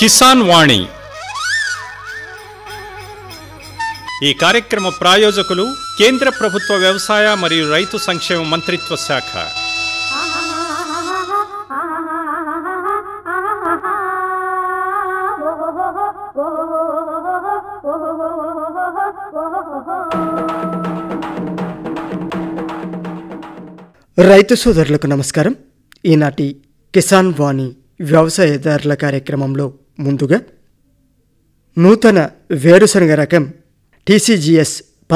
కిసాన్ వాణి. ఈ కార్యక్రమ ప్రాయోజకులు కేంద్ర ప్రభుత్వ వ్యవసాయ మరియు రైతు సంక్షేమ మంత్రిత్వ శాఖ. రైతు సోదరులకు నమస్కారం. ఈనాటి కిసాన్ వాణి వ్యవసాయదారుల కార్యక్రమంలో ముందుగా నూతన వేరుశనగ రకం TCGS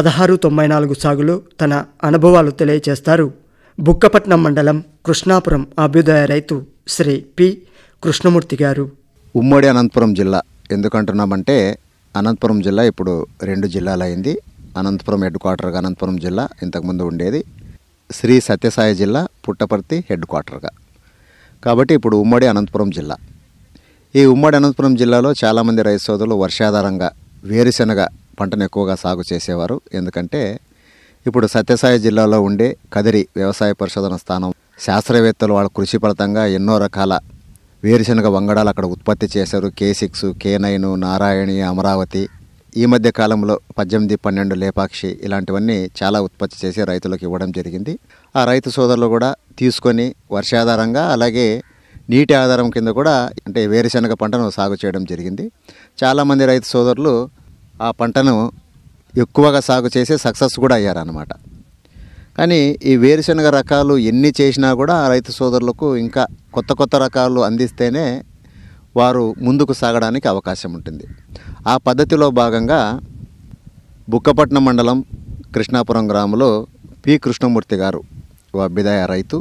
1694 సాగులో తన అనుభవాలు తెలియజేస్తారు బుక్కపట్నం మండలం కృష్ణాపురం అభ్యుదయ రైతు శ్రీ పి కృష్ణమూర్తి గారు. ఉమ్మడి అనంతపురం జిల్లా ఎందుకంటున్నామంటే అనంతపురం జిల్లా ఇప్పుడు 2 జిల్లాలైంది. అనంతపురం హెడ్ క్వార్టర్గా అనంతపురం జిల్లా ఇంతకుముందు ఉండేది, శ్రీ సత్యసాయి జిల్లా పుట్టపర్తి హెడ్ క్వార్టర్గా. కాబట్టి ఇప్పుడు ఉమ్మడి అనంతపురం జిల్లా. ఈ ఉమ్మడి అనంతపురం జిల్లాలో చాలామంది రైతు సోదరులు వర్షాధారంగా వేరుశెనగ పంటను ఎక్కువగా సాగు చేసేవారు. ఎందుకంటే ఇప్పుడు సత్యసాయి జిల్లాలో ఉండే కదిరి వ్యవసాయ పరిశోధన స్థానం శాస్త్రవేత్తలు వాళ్ళ కృషి ఫలితంగా ఎన్నో రకాల వేరుశెనగ వంగడాలు అక్కడ ఉత్పత్తి చేశారు. K6, K9, నారాయణి, అమరావతి, ఈ మధ్య కాలంలో 18, 12 లేపాక్షి ఇలాంటివన్నీ చాలా ఉత్పత్తి చేసి రైతులకు ఇవ్వడం జరిగింది. ఆ రైతు సోదరులు కూడా తీసుకొని వర్షాధారంగా అలాగే నీటి ఆధారం కింద కూడా అంటే వేరుశెనగ పంటను సాగు చేయడం జరిగింది. చాలామంది రైతు సోదరులు ఆ పంటను ఎక్కువగా సాగు చేసి సక్సెస్ కూడా అయ్యారన్నమాట. కానీ ఈ వేరుశెనగ రకాలు ఎన్ని చేసినా కూడా ఆ రైతు సోదరులకు ఇంకా కొత్త కొత్త రకాలు అందిస్తేనే వారు ముందుకు సాగడానికి అవకాశం ఉంటుంది. ఆ పద్ధతిలో భాగంగా బుక్కపట్నం మండలం కృష్ణాపురం గ్రామంలో పి కృష్ణమూర్తి గారు ఓ అభ్యుదయ రైతు.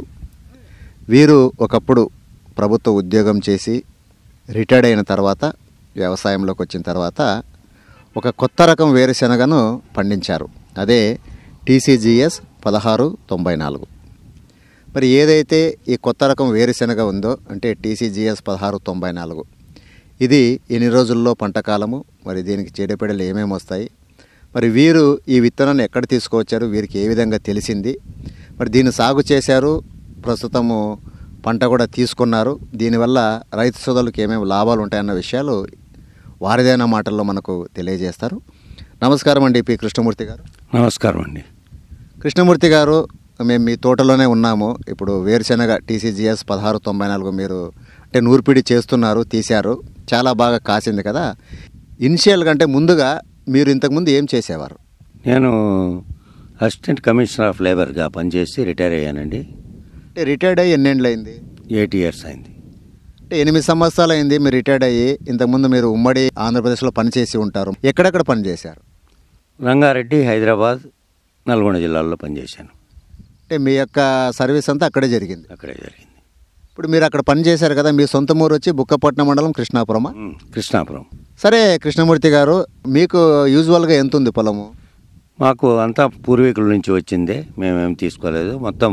వీరు ఒకప్పుడు ప్రభుత్వ ఉద్యోగం చేసి రిటైర్డ్ అయిన తర్వాత వ్యవసాయంలోకి వచ్చిన తర్వాత ఒక కొత్త రకం వేరుశెనగను పండించారు. అదే TCGS 1694. మరి ఏదైతే ఈ కొత్త రకం వేరుశెనగ ఉందో అంటే TCGS 1694, ఇది ఎన్ని రోజుల్లో పంట కాలము, మరి దీనికి చీడపీడలు ఏమేమి వస్తాయి, మరి వీరు ఈ విత్తనాన్ని ఎక్కడ తీసుకువచ్చారు, వీరికి ఏ విధంగా తెలిసింది, మరి దీన్ని సాగు చేశారు, ప్రస్తుతము పంట కూడా తీసుకున్నారు, దీనివల్ల రైతు సోదరులకు ఏమేమి లాభాలు ఉంటాయన్న విషయాలు వారిదైన మాటల్లో మనకు తెలియజేస్తారు. నమస్కారం అండి పి కృష్ణమూర్తి గారు. నమస్కారం అండి. కృష్ణమూర్తి గారు, మేము మీ తోటలోనే ఉన్నాము. ఇప్పుడు వేరుశెనగ TCGS 1694 మీరు అంటే నూర్పిడి చేస్తున్నారు, తీశారు, చాలా బాగా కాసింది కదా. ఇనిషియల్గా అంటే ముందుగా మీరు ఇంతకుముందు ఏం చేసేవారు? నేను అసిస్టెంట్ కమిషనర్ ఆఫ్ లేబర్గా పనిచేసి రిటైర్ అయ్యానండి. అంటే రిటైర్డ్ అయ్యి ఎన్నేళ్ళు అయింది? 8 years అయింది. అంటే 8 సంవత్సరాలు అయింది మీరు రిటైర్డ్ అయ్యి. ఇంతకుముందు మీరు ఉమ్మడి ఆంధ్రప్రదేశ్లో పనిచేసి ఉంటారు. ఎక్కడెక్కడ పనిచేశారు? రంగారెడ్డి, హైదరాబాద్, నల్గొండ జిల్లాల్లో పనిచేశాను. అంటే మీ యొక్క సర్వీస్ అంతా అక్కడే జరిగింది? అక్కడే జరిగింది. ఇప్పుడు మీరు అక్కడ పనిచేశారు కదా, మీ సొంత ఊరు వచ్చి బుక్కపట్నం మండలం కృష్ణాపురమా? కృష్ణాపురం. సరే కృష్ణమూర్తి గారు, మీకు యూజువల్గా ఎంత ఉంది పొలము? మాకు అంతా పూర్వీకుల నుంచి వచ్చిందే, మేమేం తీసుకోలేదు. మొత్తం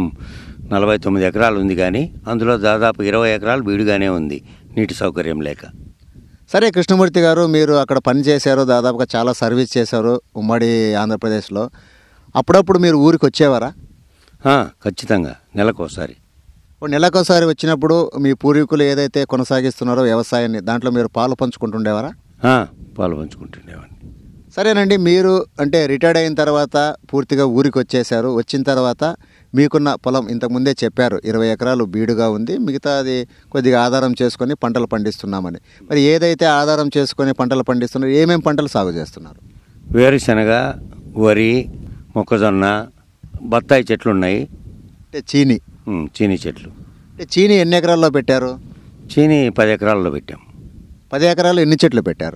49 ఎకరాలు ఉంది, కానీ అందులో దాదాపు 20 ఎకరాలు బీడుగానే ఉంది, నీటి సౌకర్యం లేక. సరే కృష్ణమూర్తి గారు, మీరు అక్కడ పని చేశారు, దాదాపుగా చాలా సర్వీస్ చేశారు ఉమ్మడి ఆంధ్రప్రదేశ్లో. అప్పుడప్పుడు మీరు ఊరికి వచ్చేవారా? ఖచ్చితంగా నెలకోసారి. నెలకోసారి వచ్చినప్పుడు మీ పూర్వీకులు ఏదైతే కొనసాగిస్తున్నారో వ్యవసాయాన్ని, దాంట్లో మీరు పాలు పంచుకుంటుండేవారా? పాలు పంచుకుంటుండేవాడిని. సరేనండి, మీరు అంటే రిటైర్డ్ అయిన తర్వాత పూర్తిగా ఊరికి వచ్చేసారు. వచ్చిన తర్వాత మీకున్న పొలం ఇంతకుముందే చెప్పారు 20 ఎకరాలు బీడుగా ఉంది, మిగతా అది కొద్దిగా ఆధారం చేసుకొని పంటలు పండిస్తున్నామని. మరి ఏదైతే ఆధారం చేసుకొని పంటలు పండిస్తున్నారో ఏమేమి పంటలు సాగు చేస్తున్నారు? వేరుశనగ, వరి, మొక్కజొన్న, బత్తాయి చెట్లు ఉన్నాయి. అంటే చీనీ చెట్లు. అంటే చీనీ ఎన్ని ఎకరాల్లో పెట్టారు? చీనీ 10 ఎకరాల్లో పెట్టాం. 10 ఎకరాలు ఎన్ని చెట్లు పెట్టారు?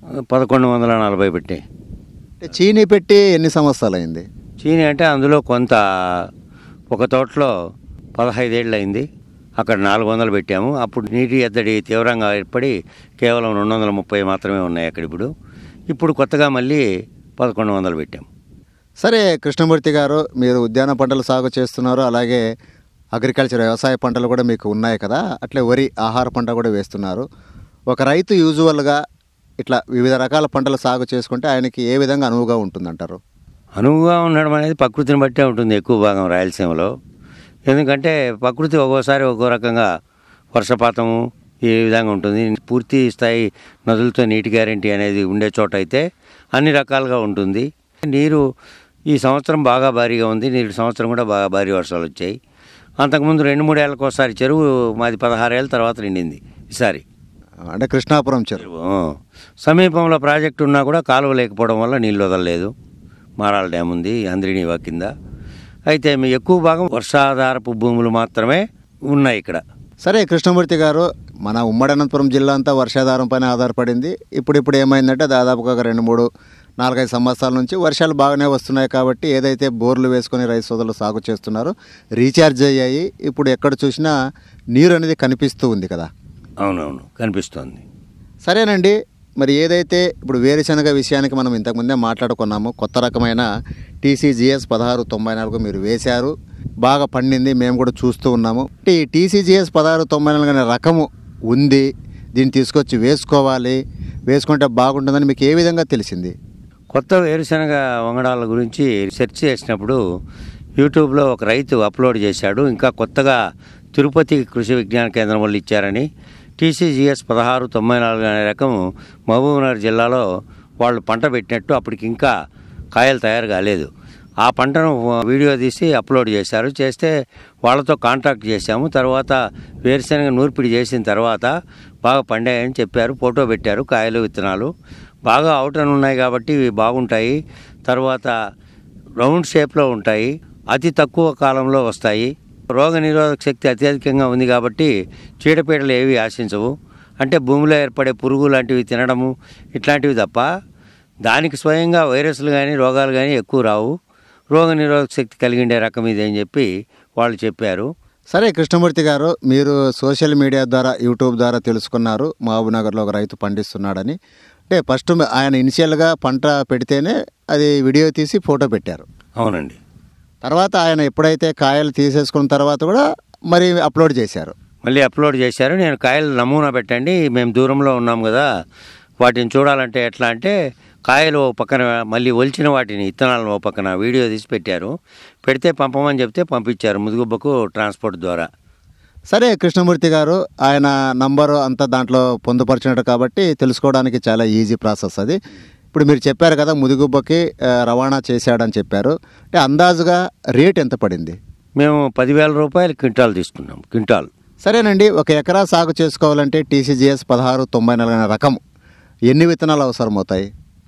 1140 పెట్టాయి. అంటే చీనీ పెట్టి ఎన్ని సంవత్సరాలు అయింది? చీనీ అంటే అందులో కొంత ఒక తోటలో 15 ఏళ్ళు అయింది, అక్కడ 400 పెట్టాము. అప్పుడు నీటి ఎద్దడి తీవ్రంగా ఏర్పడి కేవలం 230 మాత్రమే ఉన్నాయి అక్కడ. ఇప్పుడు కొత్తగా మళ్ళీ 1100 పెట్టాము. సరే కృష్ణమూర్తి గారు, మీరు ఉద్యాన పంటలు సాగు చేస్తున్నారు, అలాగే అగ్రికల్చర్ వ్యవసాయ పంటలు కూడా మీకు ఉన్నాయి కదా, అట్లే వరి ఆహార పంట కూడా వేస్తున్నారు. ఒక రైతు యూజువల్గా ఇట్లా వివిధ రకాల పంటలు సాగు చేసుకుంటే ఆయనకి ఏ విధంగా అనువుగా ఉంటుందంటారు? అనువుగా ఉండడం అనేది ప్రకృతిని బట్టే ఉంటుంది ఎక్కువ భాగం రాయలసీమలో. ఎందుకంటే ప్రకృతి ఒక్కోసారి ఒక్కో రకంగా వర్షపాతము ఈ విధంగా ఉంటుంది. పూర్తి స్థాయి నదులతో నీటి గ్యారెంటీ అనేది ఉండే చోట అయితే అన్ని రకాలుగా ఉంటుంది. నీరు ఈ సంవత్సరం బాగా భారీగా ఉంది. నీరు సంవత్సరం కూడా బాగా భారీ వర్షాలు వచ్చాయి. అంతకుముందు 2-3 ఏళ్ళకి ఒకసారి చెరువు మాది 16 ఏళ్ళ తర్వాత నిండింది. ఈసారి అంటే కృష్ణాపురం చెరువు సమీపంలో ప్రాజెక్టు ఉన్నా కూడా కాలువ లేకపోవడం వల్ల నీళ్ళు వదలలేదు. మారాల డ్యామ్ ఉంది అంద్రినీవా కింద. అయితే మీ ఎక్కువ భాగం వర్షాధారపు భూములు మాత్రమే ఉన్నాయి ఇక్కడ. సరే కృష్ణమూర్తి గారు, మన ఉమ్మడి అనంతపురం జిల్లా అంతా వర్షాధారం పైన ఆధారపడింది. ఇప్పుడు ఏమైందంటే దాదాపుగా ఒక 2-3-4-5 సంవత్సరాల నుంచి వర్షాలు బాగానే వస్తున్నాయి కాబట్టి ఏదైతే బోర్లు వేసుకొని రైతు సోదరులు సాగు చేస్తున్నారో రీఛార్జ్ అయ్యాయి. ఇప్పుడు ఎక్కడ చూసినా నీరు అనేది కనిపిస్తూ ఉంది కదా. అవునవును, కనిపిస్తోంది. సరేనండి, మరి ఏదైతే ఇప్పుడు వేరుశనగ విషయానికి మనం ఇంతకుముందే మాట్లాడుకున్నాము. కొత్త రకమైన TCGS 1694 మీరు వేశారు, బాగా పండింది, మేము కూడా చూస్తూ ఉన్నాము. ఈ TCGS 1694 అనే రకము ఉంది, దీన్ని తీసుకొచ్చి వేసుకుంటే బాగుంటుందని మీకు ఏ విధంగా తెలిసింది? కొత్త వేరుశనగ వంగడాల గురించి సెర్చ్ చేసినప్పుడు యూట్యూబ్లో ఒక రైతు అప్లోడ్ చేశాడు. ఇంకా కొత్తగా తిరుపతి కృషి విజ్ఞాన కేంద్రం వాళ్ళు ఇచ్చారని TCGS 1694 అనే రకం మహబూబ్నగర్ జిల్లాలో వాళ్ళు పంట పెట్టినట్టు అప్పటికి ఇంకా కాయలు తయారు కాలేదు. ఆ పంటను వీడియో తీసి అప్లోడ్ చేశారు. చేస్తే వాళ్ళతో కాంటాక్ట్ చేశాము. తర్వాత వేరుశనగ నూర్పిడి చేసిన తర్వాత బాగా పండాయని చెప్పారు. ఫోటో పెట్టారు. కాయలు విత్తనాలు బాగా అవుటన్ ఉన్నాయి కాబట్టి ఇవి బాగుంటాయి. తర్వాత రౌండ్ షేప్లో ఉంటాయి, అతి తక్కువ కాలంలో వస్తాయి. రోగ నిరోధక శక్తి అత్యధికంగా ఉంది కాబట్టి చీడపీడలు ఏవి ఆశించవు. అంటే భూమిలో ఏర్పడే పురుగు లాంటివి తినడము ఇట్లాంటివి తప్ప దానికి స్వయంగా వైరస్లు కానీ రోగాలు కానీ ఎక్కువ రావు. రోగ నిరోధక శక్తి కలిగిండే రకం ఇది అని చెప్పి వాళ్ళు చెప్పారు. సరే కృష్ణమూర్తి గారు, మీరు సోషల్ మీడియా ద్వారా యూట్యూబ్ ద్వారా తెలుసుకున్నారు మహబూబ్నగర్లో ఒక రైతు పండిస్తున్నాడని. అంటే ఫస్ట్ ఆయన ఇనిషియల్గా పంట పెడితేనే అది వీడియో తీసి ఫోటో పెట్టారు. అవునండి. తర్వాత ఆయన ఎప్పుడైతే కాయలు తీసేసుకున్న తర్వాత కూడా మరి అప్లోడ్ చేశారు. మళ్ళీ అప్లోడ్ చేశారు. నేను కాయలు నమూనా పెట్టండి, మేము దూరంలో ఉన్నాం కదా, వాటిని చూడాలంటే ఎట్లా అంటే కాయలు ఓ పక్కన మళ్ళీ ఒలిచిన వాటిని ఇత్తనాలను ఓ పక్కన వీడియో తీసి పెట్టారు. పెడితే పంపమని చెప్తే పంపించారు ముదుగుబ్బకు ట్రాన్స్పోర్ట్ ద్వారా. సరే కృష్ణమూర్తి గారు, ఆయన నంబరు అంతా దాంట్లో పొందుపరిచినట్టు కాబట్టి తెలుసుకోవడానికి చాలా ఈజీ ప్రాసెస్ అది. ఇప్పుడు మీరు చెప్పారు కదా ముదుగుబ్బకి రవాణా చేశాడని చెప్పారు. అంటే అందాజుగా రేట్ ఎంత పడింది? మేము 10,000 రూపాయలు క్వింటాల్ తీసుకున్నాం. క్వింటాల్. సరేనండి, ఒక ఎకరా సాగు చేసుకోవాలంటే TCGS 1694 అనే రకం ఎన్ని విత్తనాలు అవసరమవుతాయి?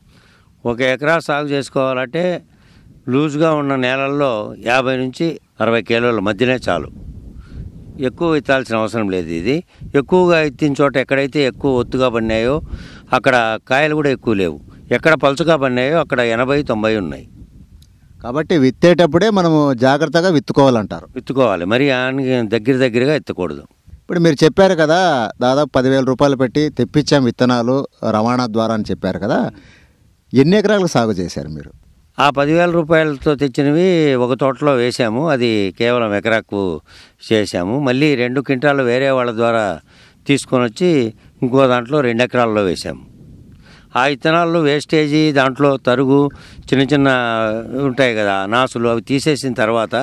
ఒక ఎకరా సాగు చేసుకోవాలంటే లూజ్గా ఉన్న నేలల్లో 50 నుంచి 60 కిలోల మధ్యనే చాలు. ఎక్కువ ఎత్తాల్సిన అవసరం లేదు. ఇది ఎక్కువగా ఎత్తిన చోట ఎక్కడైతే ఎక్కువ ఒత్తుగా పడినాయో అక్కడ కాయలు కూడా ఎక్కువ లేవు. ఎక్కడ పలుచగా పడినాయో అక్కడ 80-90 ఉన్నాయి. కాబట్టి విత్తేటప్పుడే మనము జాగ్రత్తగా విత్తుకోవాలి. మరి దగ్గరగా ఎత్తకూడదు. ఇప్పుడు మీరు చెప్పారు కదా దాదాపు 10,000 రూపాయలు పెట్టి తెప్పించాం విత్తనాలు రవాణా ద్వారా అని చెప్పారు కదా, ఎన్ని ఎకరాలకు సాగు చేశారు మీరు? ఆ 10,000 రూపాయలతో తెచ్చినవి ఒక తోటలో వేసాము. అది కేవలం ఎకరాకు చేసాము. మళ్ళీ 2 క్వింటాలు వేరే వాళ్ళ ద్వారా తీసుకొని వచ్చి ఇంకో దాంట్లో 2 ఎకరాల్లో వేసాము. ఆ విత్తనాల్లో వేస్టేజీ, దాంట్లో తరుగు, చిన్న చిన్న ఉంటాయి కదా నాసులు, అవి తీసేసిన తర్వాత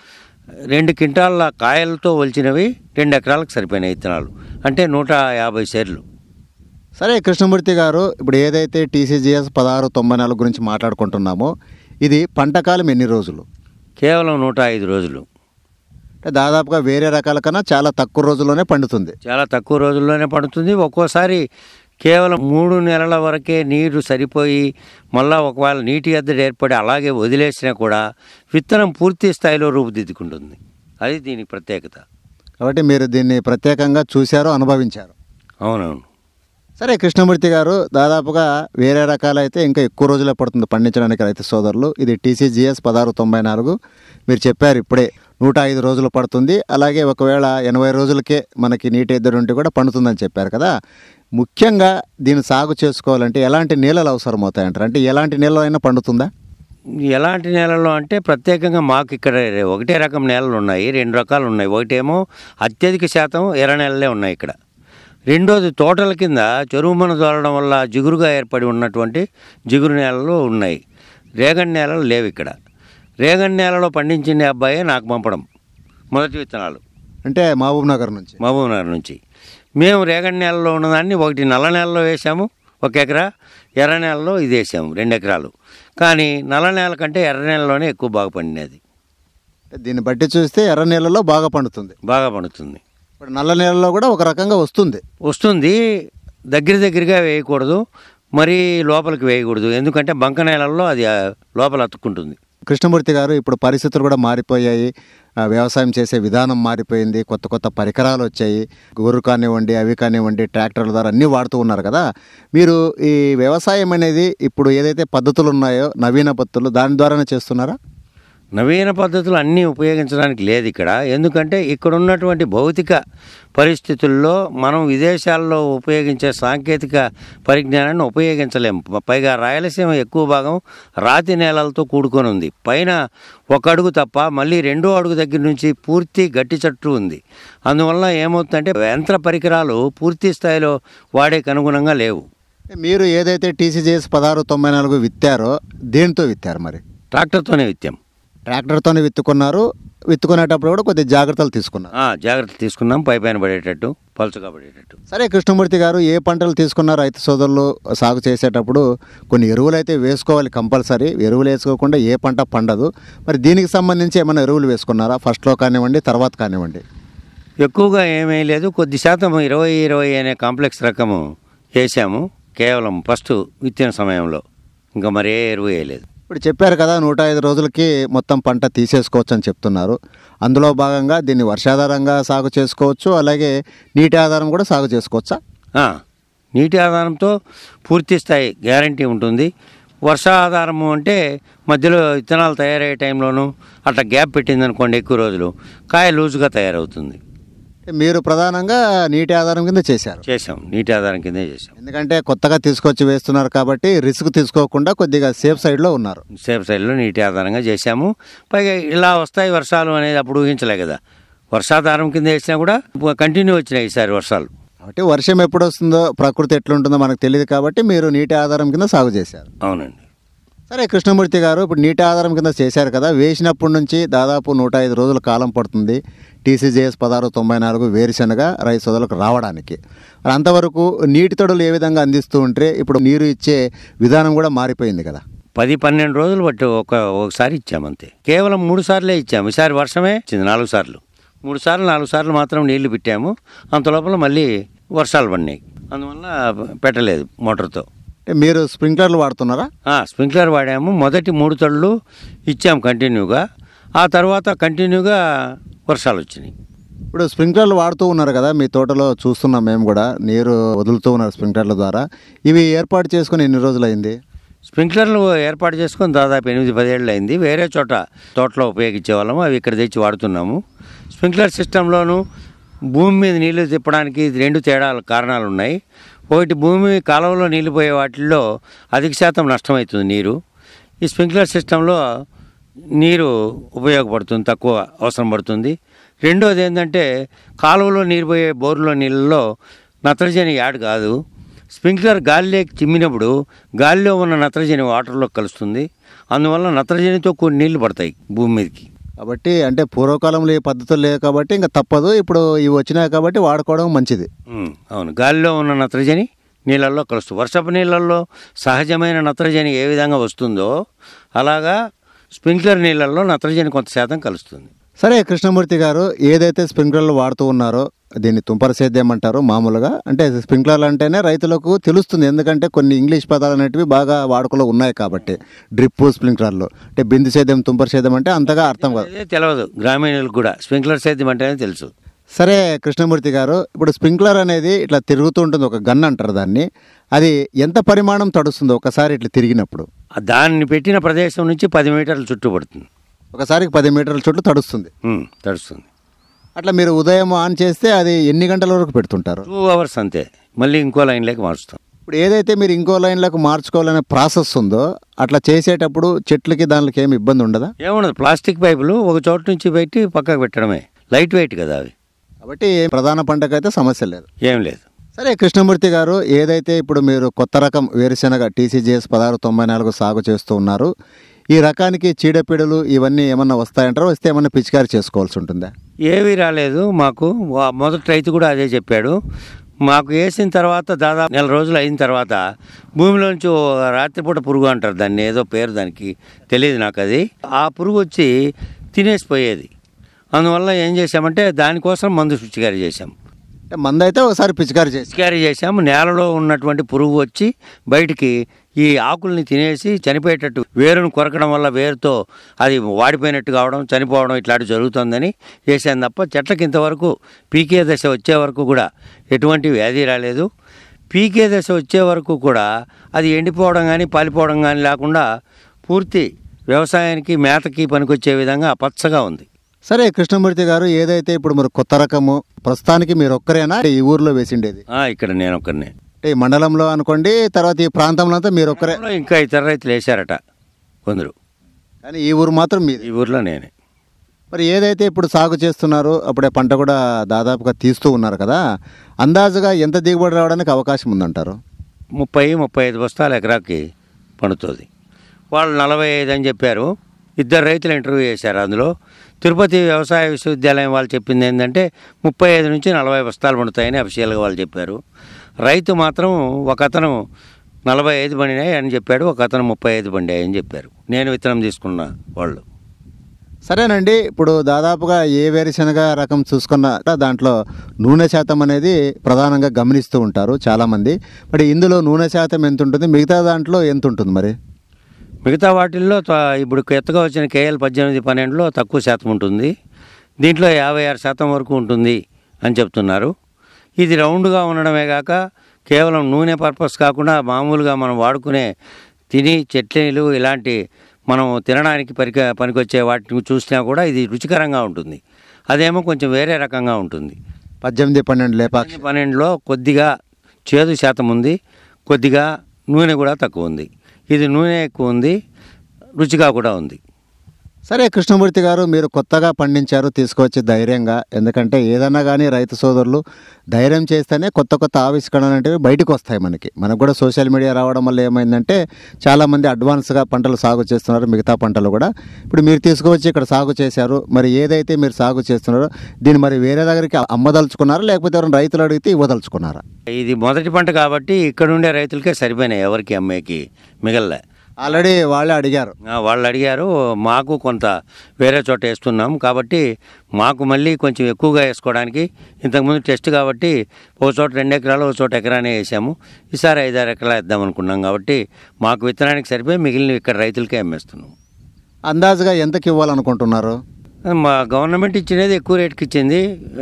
2 క్వింటాల కాయలతో ఒలిచినవి 2 ఎకరాలకు సరిపోయినాయి విత్తనాలు. అంటే 150 షేర్లు. సరే కృష్ణమూర్తి గారు, ఇప్పుడు ఏదైతే TCGS 1694 గురించి మాట్లాడుకుంటున్నామో ఇది పంటకాలం ఎన్ని రోజులు? కేవలం 105 రోజులు. అంటే దాదాపుగా వేరే రకాల కన్నా చాలా తక్కువ రోజుల్లోనే పండుతుంది. చాలా తక్కువ రోజుల్లోనే పండుతుంది. ఒక్కోసారి కేవలం 3 నెలల వరకే నీరు సరిపోయి మళ్ళా ఒకవేళ నీటి ఎద్దడి ఏర్పడి అలాగే వదిలేసినా కూడా విత్తనం పూర్తి స్థాయిలో రూపుదిద్దుకుంటుంది. అది దీనికి ప్రత్యేకత. కాబట్టి మీరు దీన్ని ప్రత్యేకంగా చూశారు, అనుభవించారు. అవునవును. సరే కృష్ణమూర్తి గారు, దాదాపుగా వేరే రకాలైతే ఇంకా ఎక్కువ రోజులే పడుతుంది పండించడానికి రైతు సోదరులు. ఇది TCGS 1694 మీరు చెప్పారు ఇప్పుడే 105 రోజులు పడుతుంది. అలాగే ఒకవేళ 80 రోజులకే మనకి నీటి ఎద్దడి ఉంటే కూడా పండుతుందని చెప్పారు కదా. ముఖ్యంగా దీన్ని సాగు చేసుకోవాలంటే ఎలాంటి నీళ్ళలు అవసరం అవుతాయంటారు? అంటే ఎలాంటి నీళ్ళలో అయినా పండుతుందా? ఎలాంటి నేలల్లో అంటే ప్రత్యేకంగా మాకు ఇక్కడ ఒకటే రకం నేలలు ఉన్నాయి, 2 రకాలు ఉన్నాయి. ఒకటేమో అత్యధిక శాతం ఎర్ర నేలలే ఉన్నాయి ఇక్కడ. రెండోది తోటల కింద చెరువు మన దోలడం వల్ల జిగురుగా ఏర్పడి ఉన్నటువంటి జిగురు నేలలు ఉన్నాయి. రేగడి నేలలు లేవు ఇక్కడ. రేగడి నేలలో పండించిన అబ్బాయే నాకు పంపడం మొదటి విత్తనాలు. అంటే మహబూబ్నగర్ నుంచి. మహబూబ్నగర్ నుంచి. మేము రేగడి నేలలో ఉన్నదాన్ని ఒకటి నల్ల నేలలో వేసాము 1 ఎకరా, ఎర్ర నేలలో ఇది వేసాము 2 ఎకరాలు. కానీ నల్ల నేల కంటే ఎర్ర నేలలోనే ఎక్కువ బాగా పండినది. దీన్ని బట్టి చూస్తే ఎర్ర నేలలో బాగా పండుతుంది. బాగా పండుతుంది. ఇప్పుడు నల్ల నేలలో కూడా ఒక రకంగా వస్తుంది. దగ్గరగా వేయకూడదు, మరీ లోపలికి వేయకూడదు. ఎందుకంటే బంక నేలల్లో అది లోపల అతుక్కుంటుంది. కృష్ణమూర్తి గారు, ఇప్పుడు పరిస్థితులు కూడా మారిపోయాయి. వ్యవసాయం చేసే విధానం మారిపోయింది. కొత్త పరికరాలు వచ్చాయి. గొర్రు కానివ్వండి, అవి కానివ్వండి, ట్రాక్టర్ల ద్వారా అన్నీ వాడుతూ ఉన్నారు కదా. మీరు ఈ వ్యవసాయం అనేది ఇప్పుడు ఏదైతే పద్ధతులు ఉన్నాయో, నవీన పద్ధతులు, దాని ద్వారానే చేస్తున్నారా? నవీన పద్ధతులు అన్నీ ఉపయోగించడానికి లేదు ఇక్కడ. ఎందుకంటే ఇక్కడ ఉన్నటువంటి భౌతిక పరిస్థితుల్లో మనం విదేశాల్లో ఉపయోగించే సాంకేతిక పరిజ్ఞానాన్ని ఉపయోగించలేము. పైగా రాయలసీమ ఎక్కువ భాగం రాతి నేలలతో కూడుకొని ఉంది. పైన 1 అడుగు తప్ప మళ్ళీ 2వ అడుగు దగ్గర నుంచి పూర్తి గట్టి చట్టు ఉంది. అందువల్ల ఏమవుతుందంటే యంత్ర పరికరాలు పూర్తి స్థాయిలో వాడేకి అనుగుణంగా లేవు. మీరు ఏదైతే TCJS 1694 విత్తారో దేనితో విత్తారు? మరి ట్రాక్టర్తోనే విత్తాం. ట్రాక్టర్తోనే విత్తుకున్నారు. విత్తుకునేటప్పుడు కూడా కొద్దిగా జాగ్రత్తలు తీసుకున్నారు. జాగ్రత్తలు తీసుకున్నాం, పైపైన పడేటట్టు, పలుచగా పడేటట్టు. సరే కృష్ణమూర్తి గారు, ఏ పంటలు తీసుకున్నారు? రైతు సోదరులు సాగు చేసేటప్పుడు కొన్ని ఎరువులు అయితే వేసుకోవాలి కంపల్సరీ. ఎరువులు వేసుకోకుండా ఏ పంట పండదు. మరి దీనికి సంబంధించి ఏమైనా ఎరువులు వేసుకున్నారా? ఫస్ట్లో కానివ్వండి, తర్వాత కానివ్వండి. ఎక్కువగా ఏమీ లేదు. కొద్ది శాతం 20-20 అనే కాంప్లెక్స్ రకము వేసాము కేవలం ఫస్ట్ విత్తిన సమయంలో. ఇంకా మరే ఎరువు వేయలేదు. ఇప్పుడు చెప్పారు కదా 105 రోజులకి మొత్తం పంట తీసేసుకోవచ్చు అని చెప్తున్నారు. అందులో భాగంగా దీన్ని వర్షాధారంగా సాగు చేసుకోవచ్చు, అలాగే నీటి ఆధారం కూడా సాగు చేసుకోవచ్చా? నీటి ఆధారంతో పూర్తి స్థాయి గ్యారంటీ ఉంటుంది. వర్షాధారము అంటే మధ్యలో విత్తనాలు తయారయ్యే టైంలోనూ అట్లా గ్యాప్ పెట్టిందనుకోండి ఎక్కువ రోజులు, కాయ లూజుగా తయారవుతుంది. మీరు ప్రధానంగా నీటి ఆధారం కింద చేసాం. నీటి ఆధారం కిందే చేసాం. ఎందుకంటే కొత్తగా తీసుకొచ్చి వేస్తున్నారు కాబట్టి రిస్క్ తీసుకోకుండా కొద్దిగా సేఫ్ సైడ్లో ఉన్నారు. సేఫ్ సైడ్లో నీటి ఆధారంగా చేసాము. పైగా ఇలా వస్తాయి వర్షాలు అనేది అప్పుడు ఊహించలే కదా. వర్షాధారం కింద వేసినా కూడా కంటిన్యూ వచ్చినాయి ఈసారి వర్షాలు. కాబట్టి వర్షం ఎప్పుడు వస్తుందో, ప్రకృతి ఎట్లుంటుందో మనకు తెలియదు కాబట్టి మీరు నీటి ఆధారం కింద సాగు చేశారు. అవునండి. సరే కృష్ణమూర్తి గారు, ఇప్పుడు నీటి ఆధారం కింద చేశారు కదా, వేసినప్పటి నుంచి దాదాపు 105 రోజుల కాలం పడుతుంది TCJS 1694 వేరుశనగ రైతు సోదరులకు రావడానికి. మరి అంతవరకు నీటి తడులు ఏ విధంగా అందిస్తూ ఉంటే ఇప్పుడు నీరు ఇచ్చే విధానం కూడా మారిపోయింది కదా. 10-12 రోజులు బట్టి ఒకసారి ఇచ్చామంతే. కేవలం 3 సార్లే ఇచ్చాము. ఈసారి వర్షమే ఇచ్చింది 4 సార్లు. 4 సార్లు మాత్రం నీళ్లు పెట్టాము. అంత లోపల మళ్ళీ వర్షాలు పడినాయి. అందువల్ల పెట్టలేదు మోటార్తో. మీరు స్ప్రింక్లర్లు వాడుతున్నారా? స్ప్రింక్లర్ వాడాము. మొదటి 3 తడులు ఇచ్చాము కంటిన్యూగా. ఆ తర్వాత కంటిన్యూగా వర్షాలు వచ్చినాయి. ఇప్పుడు స్ప్రింక్లర్లు వాడుతూ ఉన్నారు కదా, మీ తోటలో చూస్తున్నాం మేము కూడా, నీరు వదులుతూ ఉన్నారు స్ప్రింక్లర్ల ద్వారా. ఇవి ఏర్పాటు చేసుకుని ఎన్ని రోజులు అయింది? స్ప్రింక్లర్లు ఏర్పాటు చేసుకొని దాదాపు 8-10 ఏళ్ళు అయింది. వేరే చోట తోటలో ఉపయోగించే వాళ్ళము, అవి ఇక్కడ తెచ్చి వాడుతున్నాము. స్ప్రింక్లర్ సిస్టంలోనూ భూమి మీద నీళ్లు తిప్పడానికి 2 కారణాలు ఉన్నాయి. ఒకటి, భూమి కాలువలో నీళ్ళు పోయే వాటిల్లో అధిక శాతం నష్టమవుతుంది నీరు. ఈ స్ప్రింక్లర్ సిస్టంలో నీరు ఉపయోగపడుతుంది, తక్కువ అవసరం పడుతుంది. రెండోది ఏంటంటే కాలువలో నీరు పోయే బోర్లో నీళ్ళలో నత్రజని యాడ్ కాదు. స్ప్రింక్లర్ గాలిలోకి చిమ్మినప్పుడు గాలిలో ఉన్న నత్రజని వాటర్లో కలుస్తుంది. అందువల్ల నత్రజనితో కొన్ని నీళ్లు పడతాయి భూమి మీదకి. కాబట్టి అంటే పూర్వకాలంలో ఈ పద్ధతులు లేవు కాబట్టి ఇంకా తప్పదు, ఇప్పుడు ఇవి వచ్చినాయి కాబట్టి వాడుకోవడం మంచిది. అవును, గాలిలో ఉన్న నత్రజని నీళ్ళల్లో కలుస్తుంది. వర్షపు నీళ్ళల్లో సహజమైన నత్రజని ఏ విధంగా వస్తుందో అలాగా స్ప్రింక్లర్ నీళ్ళల్లో నత్రజని కొంత శాతం కలుస్తుంది. సరే కృష్ణమూర్తి గారు, ఏదైతే స్ప్రింక్లర్లు వాడుతూ ఉన్నారో దీన్ని తుంపర సేద్యం అంటారు మామూలుగా. అంటే స్ప్రింక్లర్లు అంటేనే రైతులకు తెలుస్తుంది, ఎందుకంటే కొన్ని ఇంగ్లీష్ పదాలు అనేటివి బాగా వాడుకలో ఉన్నాయి కాబట్టి. డ్రిప్ స్ప్రింక్లర్లు అంటే బిందు సేద్యం, తుంపర సేద్యం అంటే అంతగా అర్థం కాదు, తెలియదు గ్రామీణులకు కూడా. స్ప్రింక్లర్ సేద్యం అంటేనే తెలుసు. సరే కృష్ణమూర్తి గారు, ఇప్పుడు స్ప్రింక్లర్ అనేది ఇట్లా తిరుగుతూ ఉంటుంది, ఒక గన్ అంటారు దాన్ని. అది ఎంత పరిమాణం తడుస్తుందో ఒకసారి ఇట్లా తిరిగినప్పుడు? దాన్ని పెట్టిన ప్రదేశం నుంచి 10 మీటర్ల చుట్టూ పడుతుంది. ఒకసారికి 10 మీటర్ల చుట్టూ తడుస్తుంది. అట్లా మీరు ఉదయం ఆన్ చేస్తే అది ఎన్ని గంటల వరకు పెడుతుంటారు? 2 అవర్స్ అంతే. మళ్ళీ ఇంకో లైన్లోకి మార్చుతాం. ఇప్పుడు ఏదైతే మీరు ఇంకో లైన్లకు మార్చుకోవాలనే ప్రాసెస్ ఉందో అట్లా చేసేటప్పుడు చెట్లకి దానికి ఏమి ఇబ్బంది ఉండదా? ఏముండదు. ప్లాస్టిక్ పైపులు ఒక చోటు నుంచి పెట్టి పక్కకు పెట్టడమే. లైట్ వెయిట్ కదా అవి, కాబట్టి ప్రధాన పంటకైతే సమస్య లేదు, ఏం లేదు. సరే కృష్ణమూర్తి గారు, ఏదైతే ఇప్పుడు మీరు కొత్త రకం వేరుశెనగ TCJS 1694 సాగు చేస్తూ ఉన్నారు, ఈ రకానికి చీడపీడలు ఇవన్నీ ఏమన్నా వస్తాయంటారా? వస్తే ఏమన్నా పిచికారి చేసుకోవాల్సి ఉంటుందా? ఏమీ రాలేదు మాకు. మొదటి రైతు కూడా అదే చెప్పాడు. మాకు వేసిన తర్వాత దాదాపు నెల రోజులు అయిన తర్వాత భూమిలోంచి రాత్రిపూట పురుగు అంటారు దాన్ని, ఏదో పేరు దానికి తెలియదు నాకు. అది ఆ పురుగు వచ్చి తినేసిపోయేది. అందువల్ల ఏం చేసామంటే దానికోసం మందు పిచికారీ చేసాం. అంటే మందు అయితే ఒకసారి పిచికారీ చేసాము. నేలలో ఉన్నటువంటి పురుగు వచ్చి బయటికి ఈ ఆకుల్ని తినేసి చనిపోయేటట్టు, వేరును కొరకడం వల్ల వేరుతో అది వాడిపోయినట్టు కావడం, చనిపోవడం ఇట్లాంటివి జరుగుతుందని చేశాను తప్ప చెట్లకి ఇంతవరకు పీకే దశ వచ్చే వరకు కూడా ఎటువంటి వ్యాధి రాలేదు. పీకే దశ వచ్చే వరకు కూడా అది ఎండిపోవడం కానీ పాలిపోవడం కానీ లేకుండా పూర్తి వ్యవసాయానికి మేతకి పనికొచ్చే విధంగా పచ్చగా ఉంది. సరే కృష్ణమూర్తి గారు, ఏదైతే ఇప్పుడు మరి కొత్త రకము ప్రస్తుతానికి మీరు ఒక్కరేనా ఈ ఊర్లో వేసిండేది? ఇక్కడ నేను ఒక్కరినే. అంటే ఈ మండలంలో అనుకోండి, తర్వాత ఈ ప్రాంతంలో అంతా మీరు ఒక్కరే? ఇంకా ఇతర రైతులు వేశారట కొందరు, కానీ ఈ ఊరు మాత్రం మీది? ఈ ఊర్లో నేనే. మరి ఏదైతే ఇప్పుడు సాగు చేస్తున్నారో అప్పుడే పంట కూడా దాదాపుగా తీస్తూ ఉన్నారు కదా, అందాజుగా ఎంత దిగుబడి రావడానికి అవకాశం ఉందంటారు? 30-35 బస్తాలు ఎకరాకి పండుతుంది. వాళ్ళు 45 అని చెప్పారు. 2 రైతులు ఇంటర్వ్యూ చేశారు. అందులో తిరుపతి వ్యవసాయ విశ్వవిద్యాలయం వాళ్ళు చెప్పింది ఏంటంటే 35 నుంచి 40 బస్తాలు పండుతాయని అఫీషియల్గా వాళ్ళు చెప్పారు. రైతు మాత్రం ఒక అతను 45 పండినాయి అని చెప్పాడు, ఒక అతను 35 పండాయి అని చెప్పారు. నేను విత్తనం తీసుకున్న వాళ్ళు. సరేనండి, ఇప్పుడు దాదాపుగా ఏ వేరుశనగ రకం చూసుకున్నా దాంట్లో నూనె శాతం అనేది ప్రధానంగా గమనిస్తూ ఉంటారు చాలామంది. మరి ఇందులో నూనె శాతం ఎంత ఉంటుంది, మిగతా దాంట్లో ఎంత ఉంటుంది? మరి మిగతా వాటిల్లో ఇప్పుడు కొత్తగా వచ్చిన KL 18-12లో తక్కువ శాతం ఉంటుంది. దీంట్లో 56% వరకు ఉంటుంది అని చెప్తున్నారు. ఇది రౌండ్గా ఉండడమే కాక కేవలం నూనె పర్పస్ కాకుండా మామూలుగా మనం వాడుకునే తిని చట్నీలు ఇలాంటి మనం తినడానికి పనికొచ్చే వాటిని చూసినా కూడా ఇది రుచికరంగా ఉంటుంది. అదేమో కొంచెం వేరే రకంగా ఉంటుంది. 18-12 లేపాక్షి 12లో కొద్దిగా చేదు శాతం ఉంది, కొద్దిగా నూనె కూడా తక్కువ ఉంది. ఇది నూనె ఎక్కువ ఉంది, రుచిగా కూడా ఉంది. సరే కృష్ణమూర్తి గారు, మీరు కొత్తగా పండించారు, తీసుకొచ్చి ధైర్యంగా, ఎందుకంటే ఏదన్నా కానీ రైతు సోదరులు ధైర్యం చేస్తేనే కొత్త కొత్త ఆవిష్కరణలు అంటే బయటకు వస్తాయి. మనకు కూడా సోషల్ మీడియా రావడం వల్ల ఏమైందంటే చాలామంది అడ్వాన్స్గా పంటలు సాగు చేస్తున్నారు, మిగతా పంటలు కూడా. ఇప్పుడు మీరు తీసుకువచ్చి ఇక్కడ సాగు చేశారు, మరి ఏదైతే మీరు సాగు చేస్తున్నారో దీన్ని మరి వేరే దగ్గరికి అమ్మదలుచుకున్నారా, లేకపోతే ఎవరైనా రైతులు అడిగితే ఇవ్వదలుచుకున్నారా? ఇది మొదటి పంట కాబట్టి ఇక్కడ ఉండే రైతులకే సరిపోయినాయి, ఎవరికి అమ్మేకి మిగల్లే. ఆల్రెడీ వాళ్ళే అడిగారు. వాళ్ళు అడిగారు. మాకు కొంత వేరే చోట వేస్తున్నాం కాబట్టి మాకు మళ్ళీ కొంచెం ఎక్కువగా వేసుకోవడానికి, ఇంతకుముందు టెస్ట్ కాబట్టి ఒక చోట 2 ఎకరాలు, ఒక చోట ఎకరానే వేసాము. ఈసారి 5-6 ఎకరాలు వేద్దాం అనుకున్నాం కాబట్టి మాకు విత్తనానికి సరిపోయి మిగిలిన ఇక్కడ రైతులకే అమ్మేస్తున్నాం. అందాజుగా ఎంతకి ఇవ్వాలనుకుంటున్నారు? మా గవర్నమెంట్ ఇచ్చినది ఎక్కువ రేటుకి ఇచ్చింది.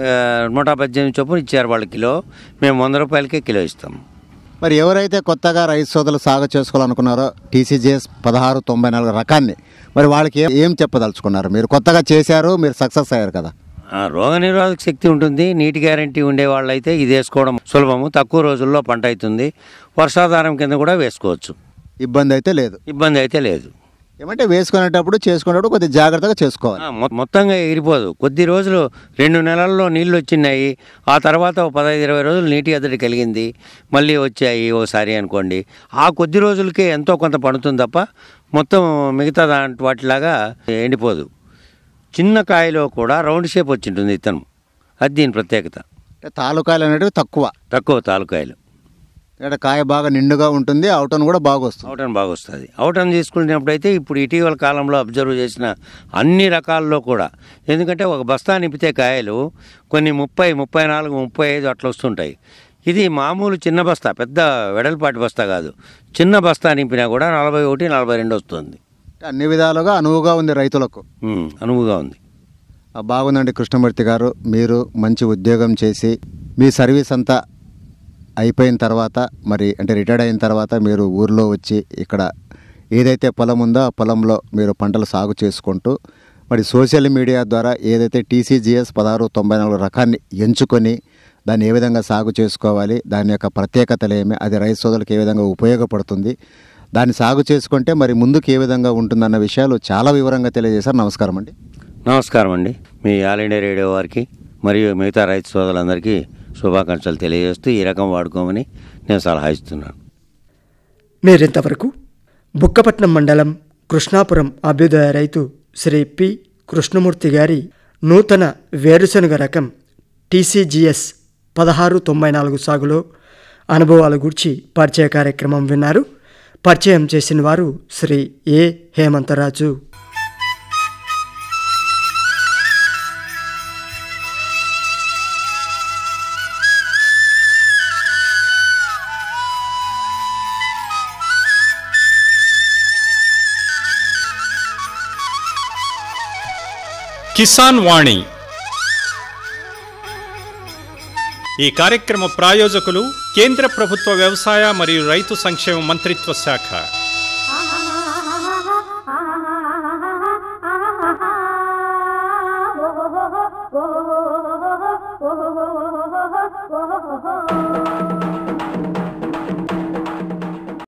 118 చొప్పున ఇచ్చారు వాళ్ళు కిలో. మేము 100 రూపాయలకే కిలో ఇస్తాం. మరి ఎవరైతే కొత్తగా రైతు సోదరులు సాగు చేసుకోవాలనుకున్నారో TCGS 1694 రకాన్ని, మరి వాళ్ళకి ఏం చెప్పదలుచుకున్నారు? మీరు కొత్తగా చేశారు, మీరు సక్సెస్ అయ్యారు కదా. రోగనిరోధక శక్తి ఉంటుంది, నీటి గ్యారంటీ ఉండే వాళ్ళైతే ఇది వేసుకోవడం సులభము, తక్కువ రోజుల్లో పంట అవుతుంది. వర్షాధారం కింద కూడా వేసుకోవచ్చు, ఇబ్బంది అయితే లేదు. ఏమంటే వేసుకునేటప్పుడు చేసుకునేటప్పుడు కొద్దిగా జాగ్రత్తగా చేసుకోవాలి. మొత్తంగా ఎగిరిపోదు. కొద్ది రోజులు 2 నెలల్లో నీళ్ళు వచ్చినాయి, ఆ తర్వాత 15-20 రోజులు నీటి ఎద్దడి కలిగింది, మళ్ళీ వచ్చాయి ఓసారి అనుకోండి. ఆ కొద్ది రోజులకే ఎంతో కొంత పండుతుంది తప్ప మొత్తం మిగతా వాటిలాగా ఎండిపోదు. చిన్న కాయలో కూడా రౌండ్ షేప్ వచ్చింటుంది విత్తనం, అది దీని ప్రత్యేకత. తాలూకాయలు అనేవి తక్కువ తాలూకాయలు. ఇక్కడ కాయ బాగా నిండుగా ఉంటుంది, అవుటన్ కూడా బాగా వస్తుంది. అవుటన్ తీసుకునేటప్పుడైతే ఇప్పుడు ఇటీవల కాలంలో అబ్జర్వ్ చేసిన అన్ని రకాల్లో కూడా, ఎందుకంటే ఒక బస్తా నింపితే కాయలు కొన్ని 30, 34, 35 అట్లా వస్తుంటాయి. ఇది మామూలు చిన్న బస్తా, పెద్ద వెడల్పాటి బస్తా కాదు, చిన్న బస్తా నింపినా కూడా 41, 42 వస్తుంది. అన్ని విధాలుగా అనువుగా ఉంది రైతులకు. అనువుగా ఉంది. బాగుందండి కృష్ణమూర్తి గారు. మీరు మంచి ఉద్యోగం చేసి మీ సర్వీస్ అంతా అయిపోయిన తర్వాత, మరి అంటే రిటైర్డ్ అయిన తర్వాత మీరు ఊర్లో వచ్చి ఇక్కడ ఏదైతే పొలం ఉందో ఆ పొలంలో మీరు పంటలు సాగు చేసుకుంటూ, మరి సోషల్ మీడియా ద్వారా ఏదైతే TCGS 1694 రకాన్ని ఎంచుకొని దాన్ని ఏ విధంగా సాగు చేసుకోవాలి, దాని యొక్క ప్రత్యేకతలు ఏమి, అది రైతు సోదరులకు ఏ విధంగా ఉపయోగపడుతుంది, దాన్ని సాగు చేసుకుంటే మరి ముందుకు ఏ విధంగా ఉంటుందన్న విషయాలు చాలా వివరంగా తెలియజేశారు. నమస్కారం అండి. నమస్కారం అండి. మీ ఆల్ ఇండియా రేడియో వారికి మరియు మిగతా రైతు సోదరులందరికీ శుభాకాంక్షలు తెలియజేస్తూ ఈ రకం వాడుకోమని నేను సలహా ఇస్తున్నాను. మీరింతవరకు బుక్కపట్నం మండలం కృష్ణాపురం అభ్యుదయ రైతు శ్రీ పి. కృష్ణమూర్తి గారి నూతన వేరుశనగ రకం TCGS 1694 సాగులో అనుభవాల గురించి పరిచయ కార్యక్రమం విన్నారు. పరిచయం చేసిన వారు శ్రీ ఏ హేమంతరాజు. కిసాన్ వాణి. ఈ కార్యక్రమ ప్రాయోజకులు కేంద్ర ప్రభుత్వ వ్యవసాయ మరియు రైతు సంక్షేమ మంత్రిత్వ శాఖ. Oh